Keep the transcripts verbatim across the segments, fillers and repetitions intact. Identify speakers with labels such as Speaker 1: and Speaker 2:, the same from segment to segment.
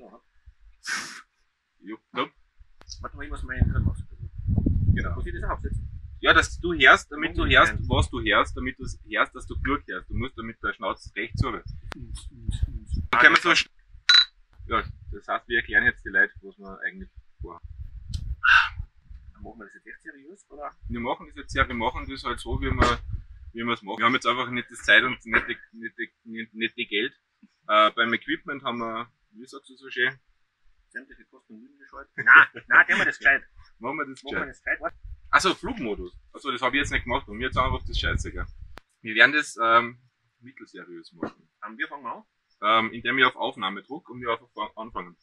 Speaker 1: Ja, ja.
Speaker 2: Warte mal, ich muss meinen Hirn aufsetzen.
Speaker 1: Genau.
Speaker 2: Muss ich das aufsetzen?
Speaker 1: Ja, dass du hörst, damit du hörst, was du hörst, damit du hörst, dass du klug hörst. Du musst damit der Schnauze recht zu. Dann können wir so. Ja, das heißt, wir erklären jetzt die Leute, was wir eigentlich vorhaben.
Speaker 2: Dann machen wir das jetzt echt seriös, oder?
Speaker 1: Wir machen das jetzt sehr, wir machen das halt so, wie wir, wie wir es machen. Wir haben jetzt einfach nicht das Zeit und nicht die, nicht die, nicht, nicht die Geld. Äh, beim Equipment haben wir, wie sagst du so schön?
Speaker 2: Sämtliche Kosten und Mühen geschaltet. Nein, nein, tun wir das gescheit.
Speaker 1: Machen wir das
Speaker 2: Machen wir
Speaker 1: gescheit.
Speaker 2: das gescheit, was?
Speaker 1: Achso, Flugmodus. Achso, das habe ich jetzt nicht gemacht. Und mir jetzt einfach das Scheiße, gell. Wir werden das ähm, mittelseriös machen.
Speaker 2: Ähm, wir fangen an.
Speaker 1: Ähm, indem ich auf Aufnahme drücke und wir einfach anfangen.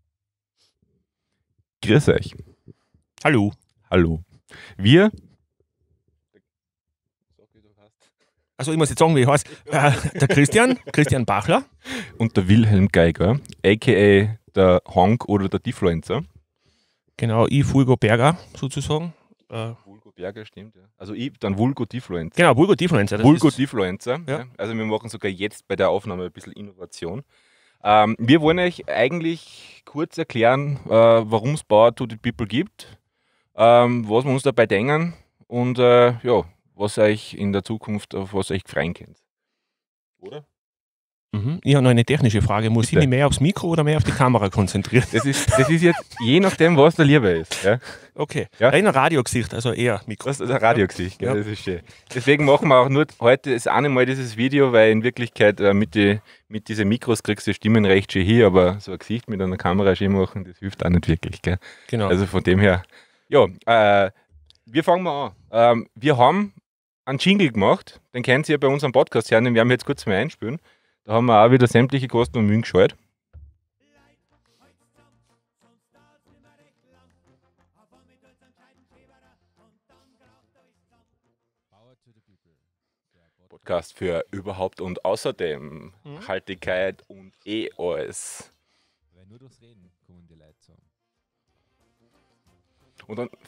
Speaker 3: Grüß euch.
Speaker 4: Hallo.
Speaker 3: Hallo. Wir.
Speaker 4: Also ich muss jetzt sagen, wie ich heiße. Äh, der Christian, Christian Bachler.
Speaker 3: Und der Wilhelm Geiger, aka der Honk oder der Diffluencer.
Speaker 4: Genau, ich Fulgo Berger sozusagen. Äh,
Speaker 3: Vulgo Berger, stimmt, ja. Also ich, dann Vulgo Diffluencer.
Speaker 4: genau, Vulgo Diffluencer.
Speaker 3: Vulgo Diffluencer.
Speaker 4: Ja.
Speaker 3: Ja. Also wir machen sogar jetzt bei der Aufnahme ein bisschen Innovation. Ähm, wir wollen euch eigentlich kurz erklären, äh, warum es Power to the People gibt, ähm, was wir uns dabei denken und äh, ja, was euch in der Zukunft, auf was euch freuen könnt. Oder?
Speaker 4: Mhm. Ich habe noch eine technische Frage. Muss
Speaker 3: Bitte.
Speaker 4: ich mich mehr aufs Mikro oder mehr auf die Kamera konzentrieren?
Speaker 3: Das ist, das ist jetzt je nachdem, was der lieber ist. Ja?
Speaker 4: Okay.
Speaker 3: Ja.
Speaker 4: Rein ein Radiogesicht, also eher Mikro.
Speaker 3: Das ist ein Radiogesicht, gell?
Speaker 4: Ja.
Speaker 3: Das ist schön. Deswegen machen wir auch nur heute das eine Mal dieses Video, weil in Wirklichkeit äh, mit, die, mit diesen Mikros kriegst du die Stimmen recht schön hier, aber so ein Gesicht mit einer Kamera schön machen, das hilft auch nicht wirklich. Gell?
Speaker 4: Genau.
Speaker 3: Also von dem her, ja, äh, wir fangen mal an. Ähm, wir haben einen Jingle gemacht, den kennt ihr ja bei unserem Podcast hören, den werden wir jetzt kurz mal einspielen. Da haben wir auch wieder sämtliche Kosten und Mühen geschaltet. Podcast für überhaupt und außerdem
Speaker 4: Mhm.
Speaker 3: Nachhaltigkeit und eh alles.
Speaker 5: Weil nur durchs Reden kommen die Leute zusammen.
Speaker 3: Und dann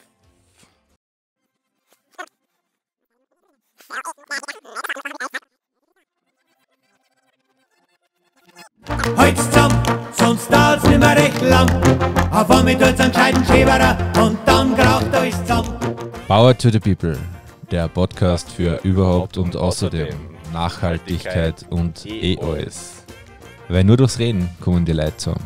Speaker 6: Holz zusammen, sonst dauert's nimmer recht lang. Auf einmal tut's einen gescheiten Schäberer und dann kraucht alles zusammen.
Speaker 5: Power to the People, der Podcast für überhaupt und außerdem Nachhaltigkeit und eh alles. Weil nur durchs Reden kommen die Leute zusammen.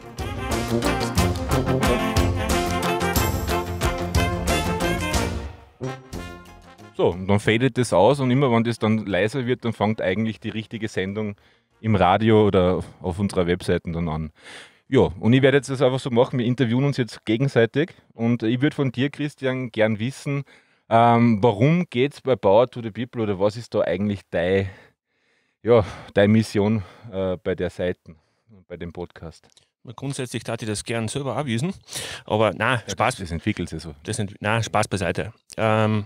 Speaker 3: So, und dann fadet das aus und immer wenn das dann leiser wird, dann fängt eigentlich die richtige Sendung im Radio oder auf unserer Webseite dann an. Ja, und ich werde jetzt das einfach so machen, wir interviewen uns jetzt gegenseitig und ich würde von dir, Christian, gern wissen, ähm, warum geht es bei Power to the People oder was ist da eigentlich dein, ja, deine Mission äh, bei der Seite, bei dem Podcast?
Speaker 4: Grundsätzlich darf ich das gern selber abwiesen, aber nein,
Speaker 3: Ja,
Speaker 4: Spaß,
Speaker 3: Das, das entwickelt sich so.
Speaker 4: das sind, nein, Spaß beiseite. Ähm,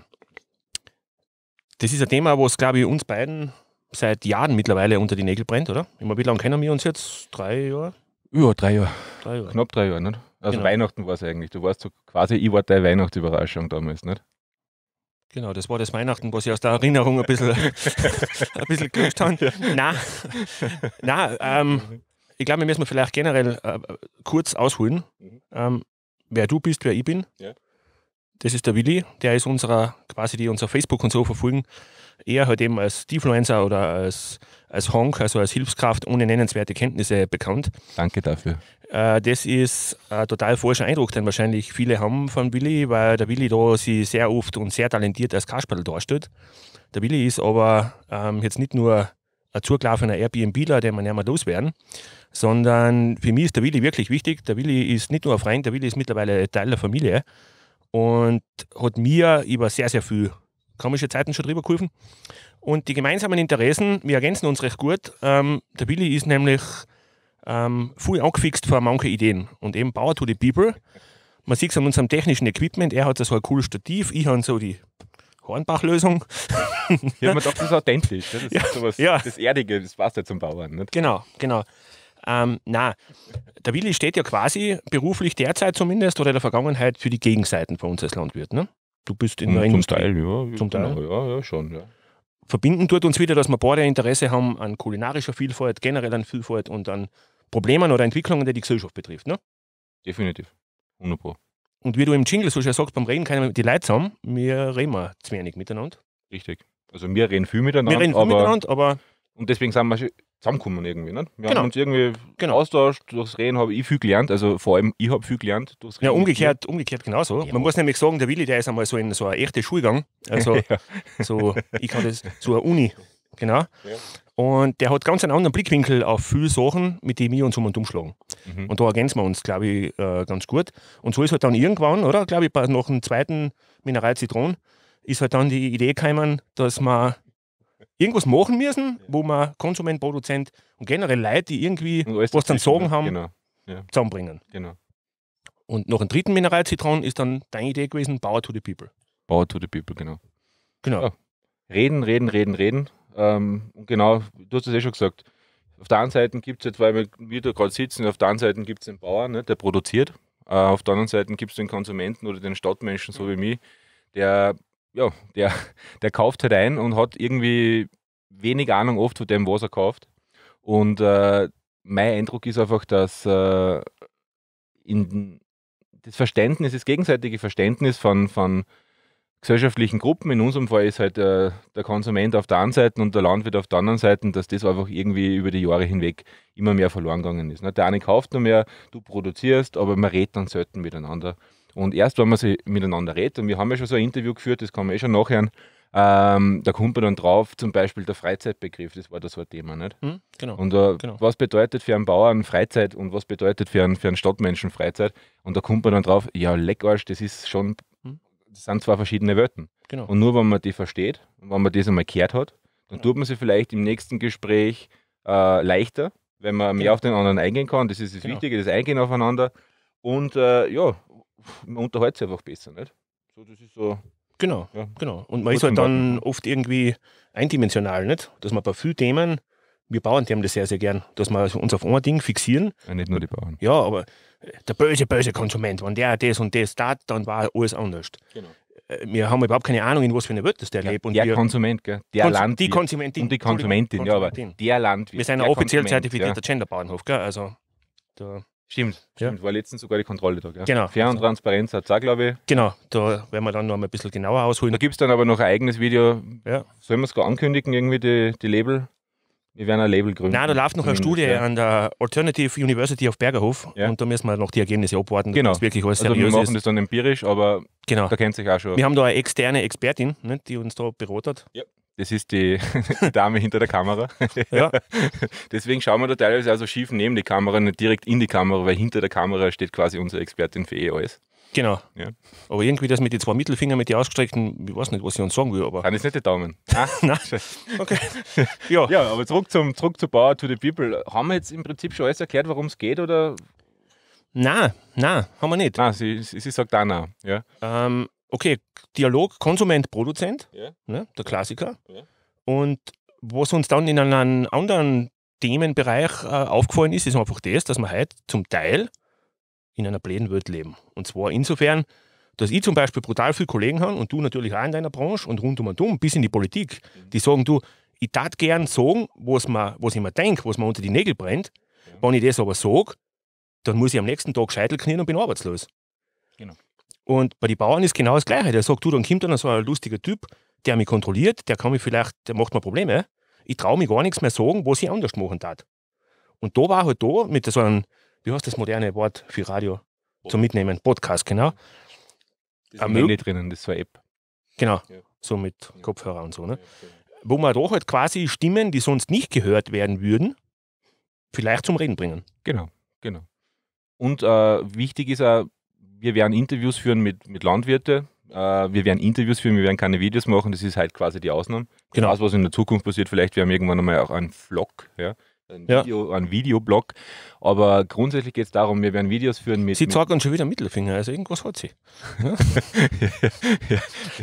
Speaker 4: das ist ein Thema, was, glaube ich, uns beiden seit Jahren mittlerweile unter die Nägel brennt, oder? Immer wie lange kennen wir uns jetzt? Drei Jahre?
Speaker 3: Ja, drei Jahre,
Speaker 4: Drei Jahre.
Speaker 3: knapp drei Jahre, nicht? Also
Speaker 4: Genau.
Speaker 3: Weihnachten war es eigentlich. Du warst so quasi, ich war deine Weihnachtsüberraschung damals, nicht?
Speaker 4: Genau, das war das Weihnachten, was ich aus der Erinnerung ein bisschen, ein bisschen gelöscht habe. Nein, nein ähm, ich glaube, wir müssen vielleicht generell äh, kurz ausholen,
Speaker 3: Mhm.
Speaker 4: ähm, wer du bist, wer ich bin.
Speaker 3: Ja.
Speaker 4: Das ist der Willi, der ist unserer, quasi die unser Facebook und so verfolgen, eher halt eben als Defluencer oder als, als Honk, also als Hilfskraft ohne nennenswerte Kenntnisse bekannt.
Speaker 3: Danke dafür.
Speaker 4: Äh, das ist ein total falscher Eindruck, den wahrscheinlich viele haben von Willi, weil der Willi da sich sehr oft und sehr talentiert als Kasperl darstellt. Der Willi ist aber ähm, jetzt nicht nur ein zugelaufener Airbnbler, den wir nicht mehr loswerden, sondern für mich ist der Willi wirklich wichtig. Der Willi ist nicht nur ein Freund, der Willi ist mittlerweile Teil der Familie und hat mir über sehr, sehr viel komische Zeiten schon drüber geholfen. Und die gemeinsamen Interessen, wir ergänzen uns recht gut. Ähm, der Willi ist nämlich ähm, viel angefixt vor manche Ideen. Und eben Power to the People. Man sieht es an unserem technischen Equipment. Er hat so ein cooles Stativ, ich habe so die Hornbach-Lösung.
Speaker 3: Ich habe mir gedacht, das ist authentisch. Das ist
Speaker 4: Ja,
Speaker 3: sowas,
Speaker 4: ja.
Speaker 3: das Erdige, das passt ja zum Bauern. Nicht?
Speaker 4: Genau, genau. Ähm, na, der Willi steht ja quasi beruflich derzeit zumindest oder in der Vergangenheit für die Gegenseiten von uns als Landwirt. Ne? Du bist in der
Speaker 3: Zum
Speaker 4: Industrie.
Speaker 3: Teil, ja.
Speaker 4: Zum Teil.
Speaker 3: Genau, ja, ja, schon. Ja.
Speaker 4: Verbinden tut uns wieder, dass wir beide Interesse haben an kulinarischer Vielfalt, generell an Vielfalt und an Problemen oder Entwicklungen, die die Gesellschaft betrifft. Ne?
Speaker 3: Definitiv. hundert Pro.
Speaker 4: Und wie du im Jingle so schön sagst, beim Reden können wir die Leute zusammen, wir reden wir zu wenig miteinander.
Speaker 3: Richtig. Also wir reden viel miteinander.
Speaker 4: Wir reden viel
Speaker 3: aber,
Speaker 4: miteinander, aber...
Speaker 3: Und deswegen sind wir schon zusammengekommen irgendwie. Nicht? Wir
Speaker 4: Genau.
Speaker 3: haben uns irgendwie
Speaker 4: Genau.
Speaker 3: austauscht. Durchs Reden habe ich viel gelernt. Also vor allem ich habe viel gelernt. Durchs
Speaker 4: Ja,
Speaker 3: Reden.
Speaker 4: umgekehrt, umgekehrt genauso.
Speaker 3: Ja.
Speaker 4: Man muss nämlich sagen, der Willi, der ist einmal so in so eine echte Schule gegangen. Also,
Speaker 3: Ja.
Speaker 4: so, ich kann das, so eine Uni. Genau.
Speaker 3: Ja.
Speaker 4: Und der hat ganz einen anderen Blickwinkel auf viele Sachen, mit denen wir uns um und umschlagen.
Speaker 3: Mhm.
Speaker 4: Und da ergänzen wir uns, glaube ich, äh, ganz gut. Und so ist halt dann irgendwann, oder? Glaube ich, bei- nach dem zweiten Mineral Zitron ist halt dann die Idee gekommen, dass wir irgendwas machen müssen, wo wir Konsument, Produzent und generell Leute, die irgendwie
Speaker 3: Und alles
Speaker 4: was dann
Speaker 3: dazwischen,
Speaker 4: sagen haben,
Speaker 3: Genau.
Speaker 4: zusammenbringen.
Speaker 3: genau.
Speaker 4: Und nach dem dritten Mineral Zitron ist dann deine Idee gewesen, Power to the People.
Speaker 3: Power to the people, genau.
Speaker 4: Genau.
Speaker 3: Ja. Reden, reden, reden, reden. Ähm, und genau, du hast es eh schon gesagt. Auf der einen Seite gibt es jetzt, weil wir wieder gerade sitzen, auf der einen Seite gibt es den Bauern, ne, der produziert. Äh, auf der anderen Seite gibt es den Konsumenten oder den Stadtmenschen, so wie mich, der, ja, der, der kauft halt ein und hat irgendwie wenig Ahnung oft von dem, was er kauft. Und äh, mein Eindruck ist einfach, dass äh, in das Verständnis, das gegenseitige Verständnis von, von gesellschaftlichen Gruppen, in unserem Fall ist halt äh, der Konsument auf der einen Seite und der Landwirt auf der anderen Seite, dass das einfach irgendwie über die Jahre hinweg immer mehr verloren gegangen ist. Ne? Der eine kauft noch mehr, du produzierst, aber man redet dann selten miteinander. Und erst, wenn man sich miteinander redet, und wir haben ja schon so ein Interview geführt, das kann man eh schon nachhören, ähm, da kommt man dann drauf, zum Beispiel der Freizeitbegriff, das war da so ein Thema. Nicht?
Speaker 4: Hm? Genau.
Speaker 3: Und äh,
Speaker 4: Genau.
Speaker 3: was bedeutet für einen Bauern Freizeit und was bedeutet für einen, für einen Stadtmenschen Freizeit? Und da kommt man dann drauf, ja, Leckarsch, das ist schon,
Speaker 4: Hm.
Speaker 3: das sind zwei verschiedene Welten.
Speaker 4: genau.
Speaker 3: Und nur wenn man die versteht und wenn man das einmal gehört hat, dann tut man sie vielleicht im nächsten Gespräch äh, leichter, wenn man mehr
Speaker 4: Genau.
Speaker 3: auf den anderen eingehen kann. Das ist das
Speaker 4: Genau.
Speaker 3: Wichtige, das Eingehen aufeinander. Und äh, ja, man unterhält sich einfach besser. Nicht? So, das ist so.
Speaker 4: Genau,
Speaker 3: Ja.
Speaker 4: genau. Und man
Speaker 3: Gut
Speaker 4: ist halt
Speaker 3: zum
Speaker 4: dann
Speaker 3: Warten.
Speaker 4: oft irgendwie eindimensional, nicht? Dass man bei vielen Themen, wir Bauern die haben das sehr, sehr gern, dass wir uns auf ein Ding fixieren.
Speaker 3: Ja, nicht nur die Bauern.
Speaker 4: Ja, aber äh, der böse, böse Konsument, wenn der das und das tat, dann war alles anders.
Speaker 3: Genau.
Speaker 4: Äh, Wir haben überhaupt keine Ahnung, in was für einer Welt das der
Speaker 3: Ja,
Speaker 4: lebt. Und
Speaker 3: der
Speaker 4: wir,
Speaker 3: Konsument, gell? der
Speaker 4: Kons-
Speaker 3: Landwirt.
Speaker 4: die Konsumentin.
Speaker 3: und die Konsumentin, ja, aber
Speaker 4: Konsumentin.
Speaker 3: der Landwirt.
Speaker 4: Wir sind
Speaker 3: der
Speaker 4: ein offiziell
Speaker 3: Konsument,
Speaker 4: zertifizierter Genderbauernhof, gell? Also, da,
Speaker 3: Stimmt,
Speaker 4: Ja.
Speaker 3: stimmt. War letztens sogar die Kontrolle da. Gell?
Speaker 4: Genau.
Speaker 3: Fair und
Speaker 4: Also-
Speaker 3: Transparenz hat es auch, glaube ich.
Speaker 4: genau, da werden wir dann noch mal ein bisschen genauer ausholen.
Speaker 3: Da gibt es dann aber noch ein eigenes Video.
Speaker 4: Ja.
Speaker 3: Sollen wir es gar ankündigen, irgendwie die, die Label? Wir werden ein Label gründen.
Speaker 4: Nein, da läuft noch eine
Speaker 3: Zumindest,
Speaker 4: Studie
Speaker 3: ja.
Speaker 4: an der Alternative University auf Bergerhof
Speaker 3: Ja.
Speaker 4: und da müssen wir noch die Ergebnisse abwarten, dass
Speaker 3: Genau.
Speaker 4: das wirklich alles
Speaker 3: Also wir
Speaker 4: seriös
Speaker 3: machen
Speaker 4: ist.
Speaker 3: das dann empirisch, aber
Speaker 4: Genau.
Speaker 3: da kennt sich auch schon.
Speaker 4: Wir haben da eine externe Expertin, ne, die uns da beratet.
Speaker 3: Das ist die, die Dame hinter der Kamera.
Speaker 4: Ja.
Speaker 3: Deswegen schauen wir da teilweise also schief neben die Kamera, nicht direkt in die Kamera, weil hinter der Kamera steht quasi unsere Expertin für eh alles.
Speaker 4: Genau.
Speaker 3: Ja.
Speaker 4: Aber irgendwie das mit den zwei Mittelfingern, mit den ausgestreckten, ich weiß nicht, was sie uns sagen will, aber.
Speaker 3: Kann ich nicht die Daumen. Ah,
Speaker 4: Nein. Okay. Ja.
Speaker 3: ja, aber zurück zum zurück zu Power to the People. Haben wir jetzt im Prinzip schon alles erklärt, worum es geht? Oder?
Speaker 4: Nein, nein, haben wir nicht.
Speaker 3: Nein, sie, sie, sie sagt auch nein. Ja.
Speaker 4: Ähm, okay, Dialog Konsument, Produzent,
Speaker 3: Ja.
Speaker 4: ne, der Klassiker.
Speaker 3: Ja.
Speaker 4: Und was uns dann in einem anderen Themenbereich äh, aufgefallen ist, ist einfach das, dass wir heute zum Teil in einer blöden Welt leben. Und zwar insofern, dass ich zum Beispiel brutal viele Kollegen habe und du natürlich auch in deiner Branche und rund um und um bis in die Politik, die sagen, du, ich tat gern sagen, was, mir, was ich mir denke, was mir unter die Nägel brennt.
Speaker 3: Ja.
Speaker 4: Wenn ich das aber sage, dann muss ich am nächsten Tag Scheitel knien und bin arbeitslos.
Speaker 3: Genau.
Speaker 4: Und bei den Bauern ist genau das Gleiche. Der sagt, du, dann kommt dann so ein lustiger Typ, der mich kontrolliert, der kann mich vielleicht, der macht mir Probleme. Ich traue mich gar nichts mehr sagen, was ich anders machen tat. Und da war halt da mit so einem, wie heißt das moderne Wort für Radio zum Mitnehmen? Podcast, genau.
Speaker 3: Das
Speaker 4: Am
Speaker 3: ist
Speaker 4: Mö-
Speaker 3: nicht drinnen, das ist so eine App.
Speaker 4: Genau,
Speaker 3: Ja.
Speaker 4: so mit Kopfhörer und so. Ne? Wo man da halt quasi Stimmen, die sonst nicht gehört werden würden, vielleicht zum Reden bringen.
Speaker 3: Genau, genau. Und äh, wichtig ist auch, wir werden Interviews führen mit, mit Landwirten. Äh, wir werden Interviews führen, wir werden keine Videos machen. Das ist halt quasi die Ausnahme.
Speaker 4: Genau.
Speaker 3: Das, was in der Zukunft passiert, vielleicht werden wir irgendwann einmal auch einen Vlog, ja, ein,
Speaker 4: Ja.
Speaker 3: Video, einen Videoblog. Aber grundsätzlich geht es darum, wir werden Videos führen mit.
Speaker 4: Sie
Speaker 3: mit
Speaker 4: zeigt uns schon wieder Mittelfinger, also irgendwas hat sie.
Speaker 3: ja.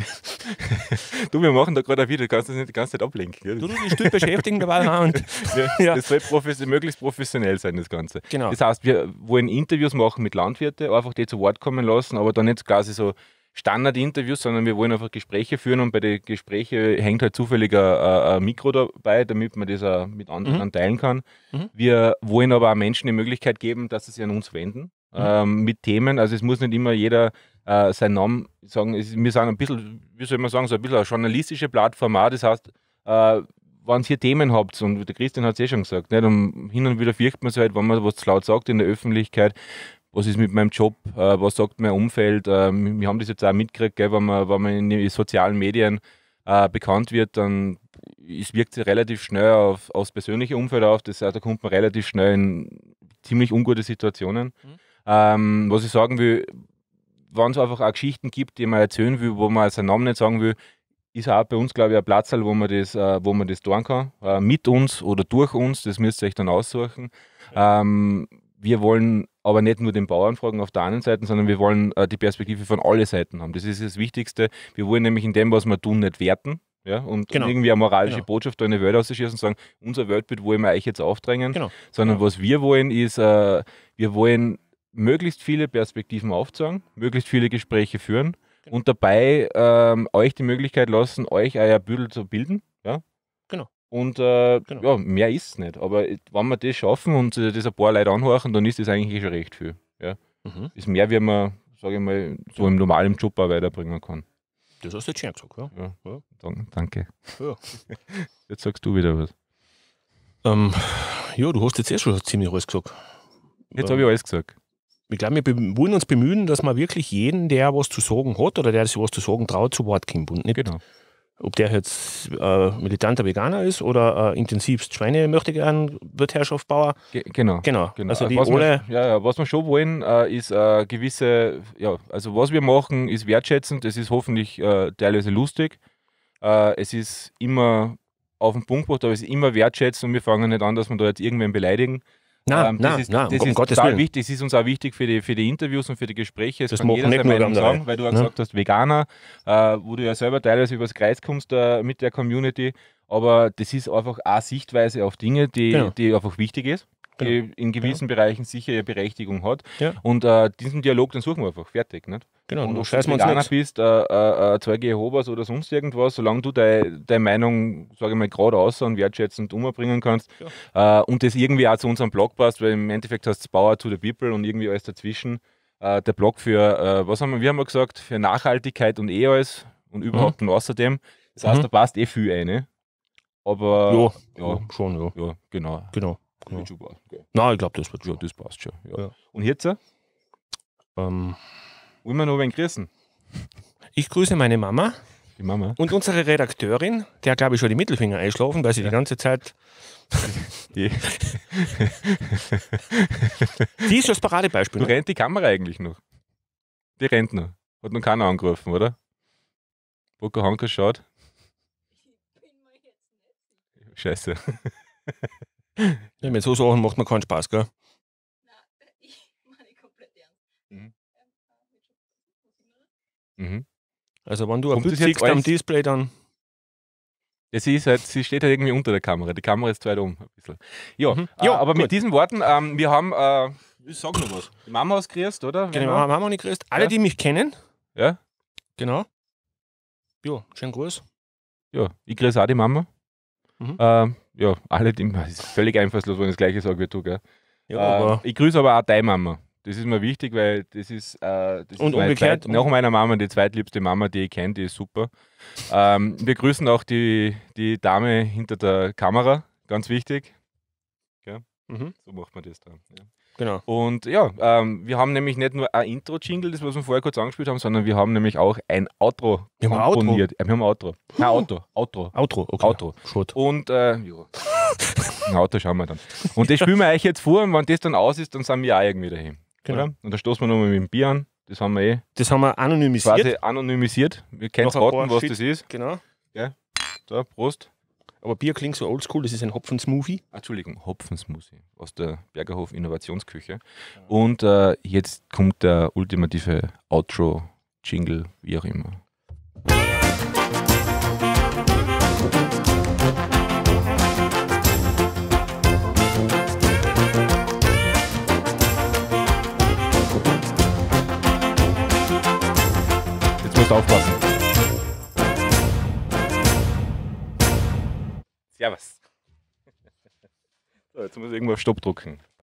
Speaker 3: Du, wir machen da gerade ein Video, du kannst das nicht die ganze Zeit ablenken. Gell?
Speaker 4: Du, du die Stück beschäftigen dabei auch und
Speaker 3: Ja,
Speaker 4: Ja.
Speaker 3: Das soll profes möglichst professionell sein, das Ganze.
Speaker 4: genau.
Speaker 3: Das heißt, wir wollen Interviews machen mit Landwirten, einfach die zu Wort kommen lassen, aber dann nicht quasi so Standard-Interviews, sondern wir wollen einfach Gespräche führen und bei den Gesprächen hängt halt zufällig ein, ein Mikro dabei, damit man das auch mit anderen
Speaker 4: Mhm.
Speaker 3: teilen kann.
Speaker 4: Mhm.
Speaker 3: Wir wollen aber auch Menschen die Möglichkeit geben, dass sie sich an uns wenden
Speaker 4: Mhm.
Speaker 3: ähm, mit Themen. Also es muss nicht immer jeder äh, seinen Namen sagen. Es, wir sind ein bisschen, wie soll man sagen, so ein bisschen eine journalistische Plattform auch. Das heißt, äh, wenn ihr Themen habt, und der Christian hat es eh schon gesagt, nicht? Und hin und wieder fürchtet man sich halt, wenn man was zu laut sagt in der Öffentlichkeit. Was ist mit meinem Job, äh, was sagt mein Umfeld? Äh, wir haben das jetzt auch mitgekriegt, gell, wenn, man, wenn man in den sozialen Medien äh, bekannt wird, dann es wirkt sich relativ schnell auf, aufs persönliche Umfeld auf. Das heißt, da kommt man relativ schnell in ziemlich ungute Situationen.
Speaker 4: Mhm.
Speaker 3: Ähm, was ich sagen will, wenn es einfach auch Geschichten gibt, die man erzählen will, wo man seinen Namen nicht sagen will, ist auch bei uns, glaube ich, ein Platz, wo man das, äh, wo man das tun kann. Äh, mit uns oder durch uns, das müsst ihr euch dann aussuchen. Ähm, wir wollen aber nicht nur den Bauern fragen auf der einen Seite, sondern wir wollen äh, die Perspektive von allen Seiten haben. Das ist das Wichtigste. Wir wollen nämlich in dem, was wir tun, nicht werten. Ja, und,
Speaker 4: Genau.
Speaker 3: und irgendwie eine moralische
Speaker 4: Genau.
Speaker 3: Botschaft da in die Welt auszuschießen und sagen, unser Weltbild wollen wir euch jetzt aufdrängen.
Speaker 4: Genau.
Speaker 3: Sondern
Speaker 4: Genau.
Speaker 3: was wir wollen, ist, äh, wir wollen möglichst viele Perspektiven aufzeigen, möglichst viele Gespräche führen
Speaker 4: Genau.
Speaker 3: und dabei ähm, euch die Möglichkeit lassen, euch euer Bündel zu bilden. Ja?
Speaker 4: Genau.
Speaker 3: Und äh,
Speaker 4: Genau.
Speaker 3: ja, mehr ist es nicht. Aber wenn wir das schaffen und äh, das ein paar Leute anhören, dann ist das eigentlich schon recht viel. Ja?
Speaker 4: Mhm.
Speaker 3: Ist mehr, wie man, sage ich mal, so im normalen Job auch weiterbringen kann.
Speaker 4: Das hast du jetzt schön gesagt, ja.
Speaker 3: Ja.
Speaker 4: Ja.
Speaker 3: Dann, danke.
Speaker 4: Ja.
Speaker 3: Jetzt sagst du wieder was.
Speaker 4: Ähm, ja, du hast jetzt eh schon ziemlich alles gesagt.
Speaker 3: Jetzt
Speaker 4: Ähm,
Speaker 3: habe ich alles gesagt.
Speaker 4: Ich glaube, wir be- wollen uns bemühen, dass man wirklich jeden, der was zu sagen hat oder der sich was zu sagen traut, zu Wort kommt. Und nicht,
Speaker 3: Genau.
Speaker 4: ob der jetzt äh, militanter Veganer ist oder äh, intensivst Schweine möchte gern, wird Herrschaft Bauer.
Speaker 3: Ge genau.
Speaker 4: Genau.
Speaker 3: Genau.
Speaker 4: Also die
Speaker 3: was,
Speaker 4: alle.
Speaker 3: wir, ja, ja, was wir schon wollen, äh, ist äh, gewisse, ja, also was wir machen, ist wertschätzend, es ist hoffentlich äh, teilweise lustig, äh, es ist immer auf den Punkt gebracht, aber es ist immer wertschätzend und wir fangen nicht an, dass wir da jetzt irgendwen beleidigen.
Speaker 4: Nein,
Speaker 3: Ähm, das
Speaker 4: nein,
Speaker 3: ist,
Speaker 4: nein,
Speaker 3: das
Speaker 4: um
Speaker 3: ist
Speaker 4: Gottes
Speaker 3: total
Speaker 4: Willen.
Speaker 3: wichtig, das ist uns auch wichtig für die, für die Interviews und für die Gespräche. Es
Speaker 4: Das
Speaker 3: kann
Speaker 4: machen
Speaker 3: jeder
Speaker 4: nicht
Speaker 3: seine
Speaker 4: nur
Speaker 3: Meinung
Speaker 4: andere.
Speaker 3: sagen, weil du auch
Speaker 4: Ja.
Speaker 3: gesagt hast, Veganer, äh, wo du ja selber teilweise übers Kreuz kommst äh, mit der Community, aber das ist einfach eine Sichtweise auf Dinge, die,
Speaker 4: Genau.
Speaker 3: die einfach wichtig ist, die in gewissen Bereichen sicher ihre Berechtigung hat.
Speaker 4: Ja.
Speaker 3: Und äh, diesen Dialog, den suchen wir einfach, fertig. Nicht?
Speaker 4: Genau,
Speaker 3: Und
Speaker 4: dann
Speaker 3: ob
Speaker 4: scheißen
Speaker 3: du
Speaker 4: wir uns
Speaker 3: Veganer
Speaker 4: nicht.
Speaker 3: bist, äh, äh, äh, Zeuge Jehovas oder sonst irgendwas, solange du deine deine Meinung, sage ich mal, gerade aus und wertschätzend umbringen kannst äh, und das irgendwie auch zu unserem Blog passt, weil im Endeffekt heißt es Power to the People und irgendwie alles dazwischen. Äh, der Blog für, äh, was haben wir, wie haben wir gesagt, für Nachhaltigkeit und eh alles und überhaupt und außerdem. Das heißt,
Speaker 4: Mhm.
Speaker 3: da passt eh viel rein. Aber
Speaker 4: Ja,
Speaker 3: ja,
Speaker 4: ja, schon, ja.
Speaker 3: ja, genau.
Speaker 4: Genau.
Speaker 3: Das
Speaker 4: genau.
Speaker 3: wird schon passen, gell.
Speaker 4: Nein, ich glaube, das wird
Speaker 3: Ja,
Speaker 4: schon.
Speaker 3: das passt schon. Ja.
Speaker 4: Ja.
Speaker 3: Und jetzt äh,
Speaker 4: Ähm,
Speaker 3: wollen wir noch wen grüßen?
Speaker 4: ich grüße meine Mama
Speaker 3: Die Mama.
Speaker 4: und unsere Redakteurin, der glaube ich schon die Mittelfinger einschlafen, weil sie die ganze Zeit.
Speaker 3: Die,
Speaker 4: Die ist schon das Paradebeispiel.
Speaker 3: du
Speaker 4: Ne?
Speaker 3: rennt die Kamera eigentlich noch? Die rennt noch. Hat noch keiner angerufen, oder? Pocahontas schaut. Scheiße.
Speaker 4: Ja, mit so Sachen macht man keinen Spaß, gell?
Speaker 3: Mhm.
Speaker 4: Also, wenn du ein
Speaker 3: Kommt das
Speaker 4: Bild
Speaker 3: jetzt
Speaker 4: siehst am
Speaker 3: alles-
Speaker 4: Display, dann.
Speaker 3: Ja, sie, ist halt, sie steht halt irgendwie unter der Kamera. Die Kamera ist zu weit oben. Ein bisschen. Ja,
Speaker 4: Mhm.
Speaker 3: äh,
Speaker 4: Ja,
Speaker 3: aber
Speaker 4: gut.
Speaker 3: mit diesen Worten, ähm, wir haben, äh, ich sag noch was. Die Mama hast grüßt, oder?
Speaker 4: Genau, haben wir nicht grüßt. Alle,
Speaker 3: Ja.
Speaker 4: die mich kennen,
Speaker 3: Ja,
Speaker 4: genau. Ja, schönen Gruß.
Speaker 3: ja. Ich grüße auch die Mama.
Speaker 4: Mhm.
Speaker 3: Ähm, ja, alle, die, das ist völlig einfallslos, wenn ich das Gleiche sage wie du, gell?
Speaker 4: Ja,
Speaker 3: Äh,
Speaker 4: aber
Speaker 3: ich grüße aber auch deine Mama. Das ist mir wichtig, weil das ist, äh, das
Speaker 4: Und
Speaker 3: ist meine
Speaker 4: umgekehrt?
Speaker 3: zweit, nach meiner Mama die zweitliebste Mama, die ich kenne, die ist super. Ähm, wir grüßen auch die, die Dame hinter der Kamera, ganz wichtig.
Speaker 4: mhm,
Speaker 3: So macht man das dann. Ja.
Speaker 4: genau.
Speaker 3: Und ja, ähm, wir haben nämlich nicht nur ein Intro-Jingle, das was wir vorher kurz angespielt haben, sondern wir haben nämlich auch ein Outro
Speaker 4: Wir haben ein Outro?
Speaker 3: komponiert. Ja, wir haben ein Outro. Nein, Auto, Outro.
Speaker 4: Outro, okay.
Speaker 3: Outro.
Speaker 4: Schott.
Speaker 3: Und äh, ja, ein Auto schauen wir dann. Und das spielen wir euch jetzt vor und wenn das dann aus ist, dann sind wir auch irgendwie daheim.
Speaker 4: Genau.
Speaker 3: Oder? Und da stoßen wir nochmal mit dem Bier an. Das haben wir eh
Speaker 4: Das haben wir anonymisiert.
Speaker 3: quasi anonymisiert. Wir können
Speaker 4: Noch ein
Speaker 3: raten,
Speaker 4: paar
Speaker 3: was
Speaker 4: Shit.
Speaker 3: das ist.
Speaker 4: Genau.
Speaker 3: So, Prost.
Speaker 4: Aber Bier klingt so oldschool, das ist ein Hopfen-Smoothie.
Speaker 3: Entschuldigung, Hopfensmoothie aus der Bergerhof Innovationsküche. Und äh, jetzt kommt der ultimative Outro-Jingle, wie auch immer. Jetzt musst aufpassen. Servus. So, jetzt muss ich irgendwo auf Stopp drücken.